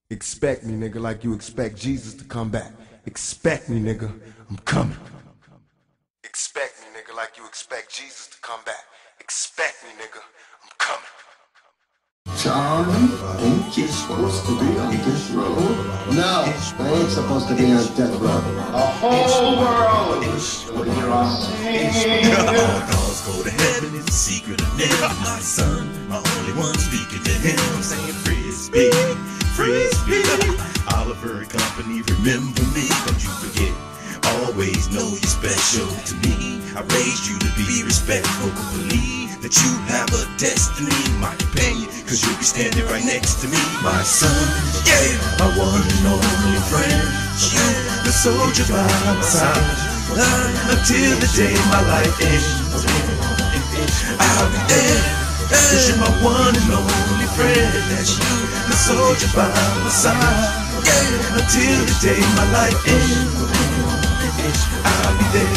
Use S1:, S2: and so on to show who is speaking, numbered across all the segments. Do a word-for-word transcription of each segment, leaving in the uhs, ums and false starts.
S1: Expect me, nigga, like you expect Jesus to come back. Expect me, nigga, I'm coming. Expect me, nigga, like you expect Jesus to come back. Expect me, nigga, I'm coming.
S2: Charlie, ain't you supposed to be on this road? No, I ain't supposed to be on death row.
S3: The whole world will hear us sing.
S4: All dogs go to heaven is a secret of never. My son, my only one speaking to him. I'm saying Frisbee, Frisbee. Oliver and company, remember me, don't you forget. Always know you're special to me. I raised you to be respectful. Believe that you have a destiny, my companion, cause you'll be standing right next to me. My son, yeah, my one and only friend. You, the soldier by my side, until the day my life ends. I'll be there, cause you're my one and only friend. That's you, the soldier by my side, yeah, until the day my life ends. I'll be there.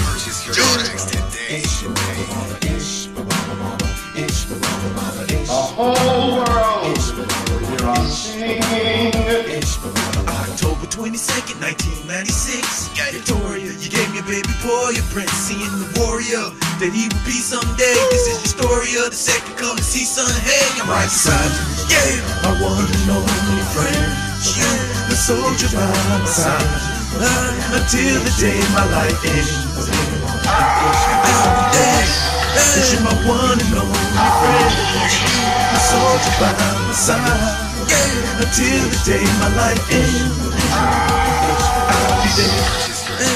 S3: The whole world will hear us sing.
S4: October twenty-second, nineteen ninety-six. Victoria, you gave me a baby boy, a prince, seeing the warrior that he would be someday. This is the story of the second come to see son. Hey, I'm right beside you. Yeah, my one and only friend. You, the soldier by my side, until the day my life ends. I'll be there, cause you're my one and only friend. The soldier by my side, until the day my life ends. I'll be there.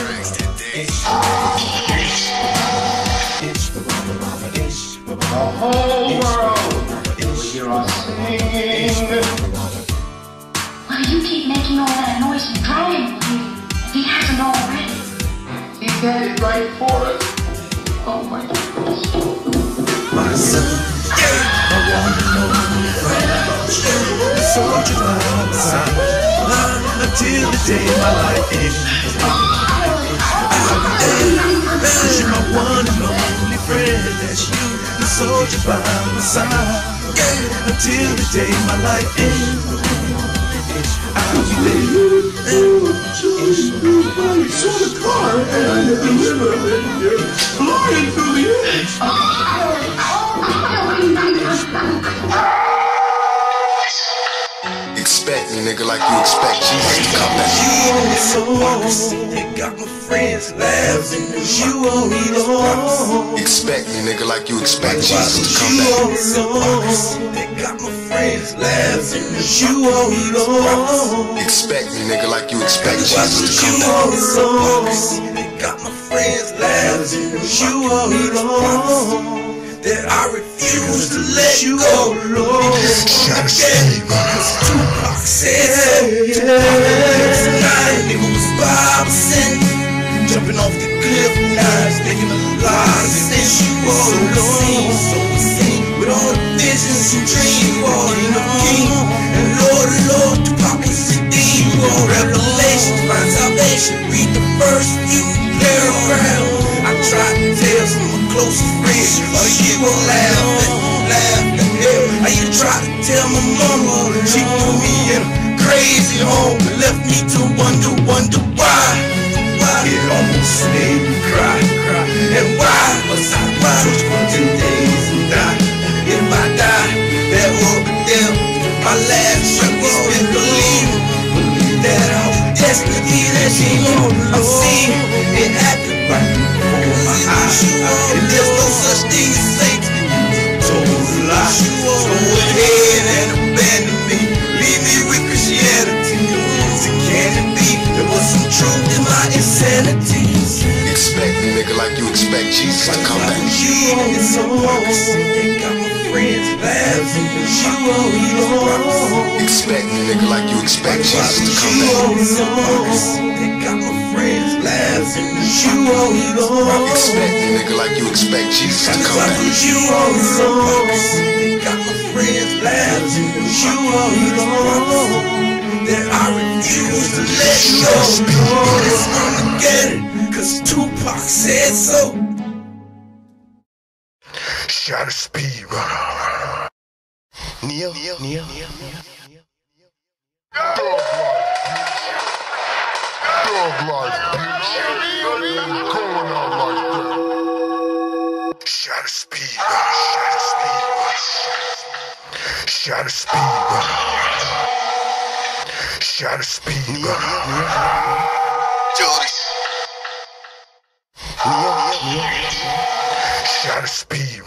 S3: The whole world will hear us sing.
S5: Why do you keep making all that noise and drumming? He hasn't already.
S3: He got it right for us. Oh my goodness.
S4: My son, yeah, my one and only friend. The soldier by my side, until the day my life ends. I'll be there, cause you're my one and only friend. That's you, the soldier by my side, yeah, until the day my life ends. I'll be there.
S2: I saw the car and the river and flying through the air.
S1: Expect me, nigga, like you expect Jesus to come back.
S4: You on this democracy that got my friends laughing. You on me long.
S1: Expect me, nigga, like you expect Jesus to come
S4: You on
S1: back.
S4: this democracy that got my friends laughing. You on me long.
S1: Expect me, nigga, like you expect Jesus to come
S4: You
S1: back.
S4: on this democracy that got my friends laughing. You on me long. That I refuse to let you go, Lord. Again, cause Tupac said so. Tonight, nigga was five percent. Jumping off the cliff, knives, making a lot of sense. You all alone, so insane. With all the visions and dreams, you all in the king. And Lord, Lord, Tupac is the theme. You all revelation, find salvation. Read the first few paragraphs. I tried to tell some of my closest friends, oh, you gon' laugh, laugh, yeah. I even tried to tell my mama, she threw me in a crazy home and left me to wonder, wonder why. Why it almost made me cry, cry. And why was I right for two days and die? If I die, that will be them. My last trip is still believing, believe that I'm destined to be that she I'm seeing it happen right before my eyes. And there's no such thing as Satan. Told a lie. So go ahead and abandon me. Leave me with Christianity. So can it be there was some truth in my insanity?
S1: Expect me, nigga, like you expect Jesus to come back.
S4: You on this democracy that got my friends laughing. You on me long.
S1: Expect me, nigga, like you expect Jesus to come
S4: You on
S1: back.
S4: this democracy that got my friends laughing. You on me long.
S1: Expect me, nigga, like you expect Jesus to come back.
S4: You on this democracy that got my friends laughing. You on me long. That I refuse to let go. It's Armageddon, cause Tupac said so.
S1: Shot a speed runner. Neo, Neo, Neo, Neo, Neo.
S2: life, bitch. Going out like that.
S4: Shutter speed, shutter speed, shutter speed, shutter speed, Judy. Shutter speed,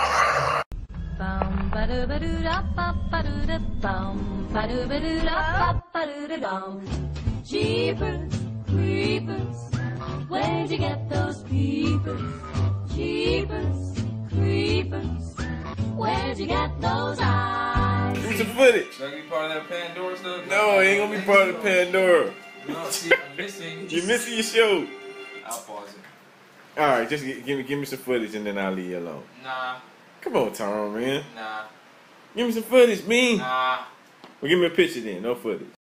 S6: Bum ba do ba do da ba ba do da bum ba do ba do da ba ba do da dum. Jeepers, creepers, where'd you get those peepers? Jeepers, creepers, where'd you get those eyes?
S7: Give me some footage.
S8: Is that gonna be part of that Pandora stuff?
S7: No, it ain't gonna be part of the Pandora.
S8: No, see, I'm missing.
S7: You're missing your show.
S8: I'll pause it.
S7: All right, just gi- give me give me some footage and then I'll leave you alone.
S8: Nah,
S7: Come on, Tom, man.
S8: nah,
S7: Give me some footage, me.
S8: nah.
S7: Well, give me a picture then, no footage.